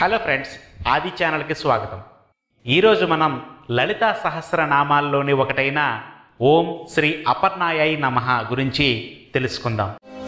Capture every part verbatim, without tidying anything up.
Hello friends, ఆది ఛానల్కి స్వాగతం. ఈరోజు మనం లలితా సహస్రనామాల్లోని ఒకటైన ఓం శ్రీ అపర్ణాయై నమః గురించి తెలుసుకుందాం.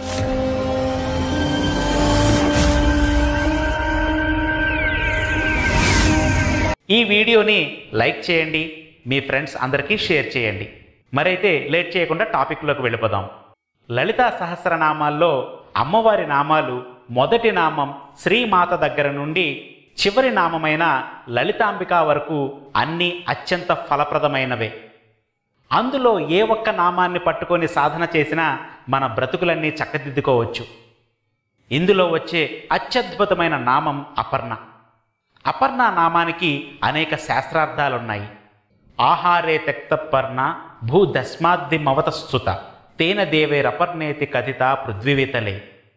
ఈ వీడియోని లైక్ చేయండి, మీ ఫ్రెండ్స్ అందరికీ షేర్ చేయండి. మరైతే లేట్ చేయకుండా టాపిక్లోకి వెళ్ళిపోదాం. లలితా సహస్రనామాల్లో అమ్మవారి నామాలు మొదటి నామం శ్రీమాత దగ్గర నుండి చివరి నామమైన లలితాంబిక వరకు అన్నీ అత్యంత ఫలప్రదమైనవే. అందులో ఏ ఒక్క నామాన్ని పట్టుకొని సాధన చేసినా మన బ్రతుకులన్నీ చక్కదిద్దుకోవచ్చు. ఇందులో వచ్చే అత్యద్భుతమైన నామం అపర్ణ. అపర్ణ నామానికి అనేక శాస్త్రార్థాలున్నాయి. ఆహారే తెక్తపర్ణ భూదస్మాద్ది మవతస్తుత తేన దేవేరపర్ణేతి కథిత పృథ్వీవితలే.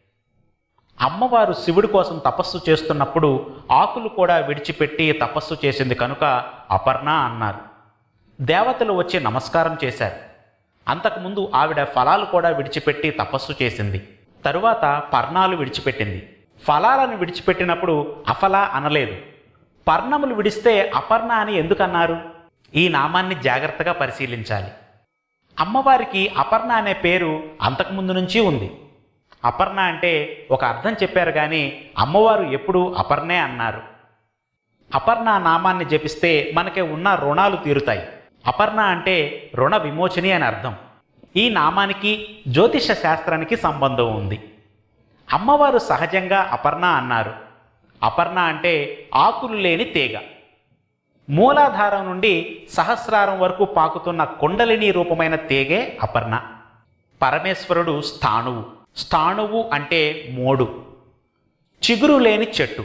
అమ్మవారు శివుడి కోసం తపస్సు చేస్తున్నప్పుడు ఆకులు కూడా విడిచిపెట్టి తపస్సు చేసింది కనుక అపర్ణ అన్నారు. దేవతలు వచ్చి నమస్కారం చేశారు. అంతకుముందు ఆవిడ ఫలాలు కూడా విడిచిపెట్టి తపస్సు చేసింది. తరువాత పర్ణాలు విడిచిపెట్టింది. ఫలాలను విడిచిపెట్టినప్పుడు అఫల అనలేదు. పర్ణములు విడిస్తే అపర్ణ అని ఎందుకన్నారు? ఈ నామాన్ని జాగ్రత్తగా పరిశీలించాలి. అమ్మవారికి అపర్ణ అనే పేరు అంతకుముందు నుంచి ఉంది. అపర్ణ అంటే ఒక అర్థం చెప్పారు కానీ అమ్మవారు ఎప్పుడూ అపర్ణే అన్నారు. అపర్ణ నామాన్ని జపిస్తే మనకి ఉన్న రుణాలు తీరుతాయి. అపర్ణ అంటే రుణ విమోచని అని అర్థం. ఈ నామానికి జ్యోతిష శాస్త్రానికి సంబంధం ఉంది. అమ్మవారు సహజంగా అపర్ణ అన్నారు. అపర్ణ అంటే ఆకులు లేని తీగ. మూలాధారం నుండి సహస్రారం వరకు పాకుతున్న కుండలిని రూపమైన తీగే అపర్ణ. పరమేశ్వరుడు స్థాణువు. స్థాణువు అంటే మోడు, చిగురు లేని చెట్టు.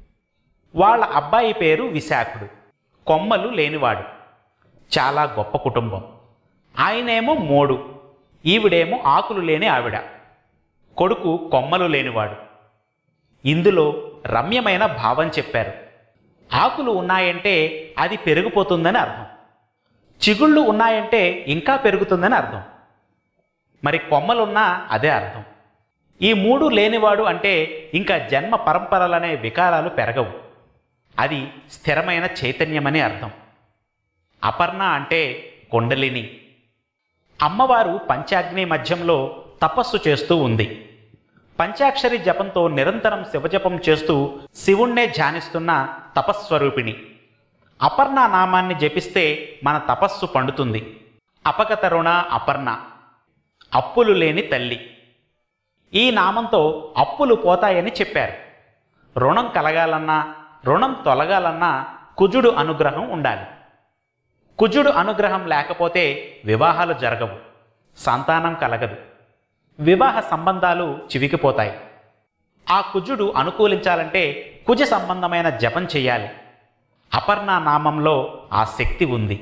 వాళ్ళ అబ్బాయి పేరు విశాఖుడు, కొమ్మలు లేనివాడు. చాలా గొప్ప కుటుంబం. ఆయనేమో మోడు, ఈవిడేమో ఆకులు లేని ఆవిడ. కొడుకు కొమ్మలు లేనివాడు. ఇందులో రమ్యమైన భావం చెప్పారు. ఆకులు ఉన్నాయంటే అది పెరిగిపోతుందని అర్థం. చిగుళ్ళు ఉన్నాయంటే ఇంకా పెరుగుతుందని అర్థం. మరి కొమ్మలున్నా అదే అర్థం. ఈ మూడు లేనివాడు అంటే ఇంకా జన్మ పరంపరలనే వికారాలు పెరగవు. అది స్థిరమైన చైతన్యమని అర్థం. అపర్ణ అంటే కుండలిని. అమ్మవారు పంచాగ్ని మధ్యంలో తపస్సు చేస్తూ ఉంది. పంచాక్షరి జపంతో నిరంతరం శివజపం చేస్తూ శివుణ్ణే ధ్యానిస్తున్న తపస్వరూపిణి. అపర్ణ నామాన్ని జపిస్తే మన తపస్సు పండుతుంది. అపగతరుణ అపర్ణ, అప్పులు లేని తల్లి. ఈ నామంతో అప్పులు పోతాయని చెప్పారు. రుణం కలగాలన్నా రుణం తొలగాలన్నా కుజుడు అనుగ్రహం ఉండాలి. కుజుడు అనుగ్రహం లేకపోతే వివాహాలు జరగవు, సంతానం కలగదు, వివాహ సంబంధాలు చివికిపోతాయి. ఆ కుజుడు అనుకూలించాలంటే కుజ సంబంధమైన జపం చేయాలి. అపర్ణ నామంలో ఆ శక్తి ఉంది.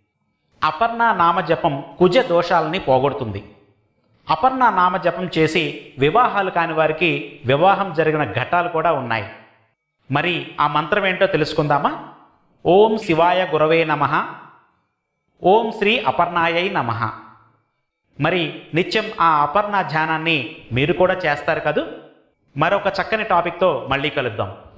అపర్ణ నామజపం కుజ దోషాలని పోగొడుతుంది. అపర్ణ నామజపం చేసి వివాహాలు కాని వారికి వివాహం జరిగిన ఘట్టాలు కూడా ఉన్నాయి. మరి ఆ మంత్రం ఏంటో తెలుసుకుందామా? ఓం శివాయ గురవే నమః, ఓం శ్రీ అపర్ణాయై నమః. మరి నిత్యం ఆ అపర్ణ ధ్యానాన్ని మీరు కూడా చేస్తారు కదూ. మరొక చక్కని టాపిక్తో మళ్ళీ కలుద్దాం.